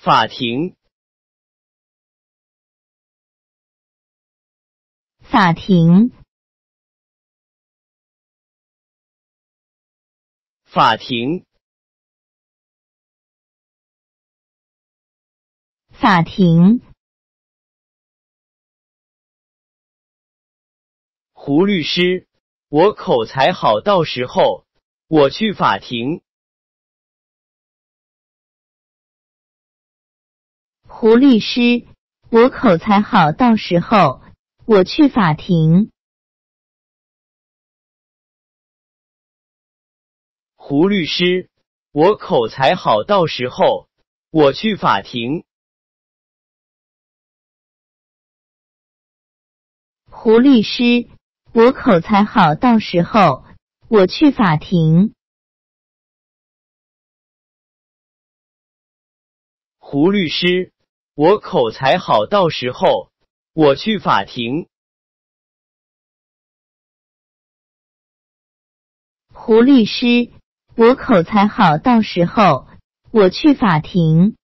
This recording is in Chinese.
法庭， 法庭， 法庭， 法庭， 胡律师，我口才好，到时候我去法庭。 胡律师，我口才好，到时候我去法庭。 胡律师，我口才好，到时候我去法庭。 胡律师，我口才好，到时候我去法庭。 胡律师，我口才好，到时候我去法庭。 胡律师，我口才好，到时候我去法庭。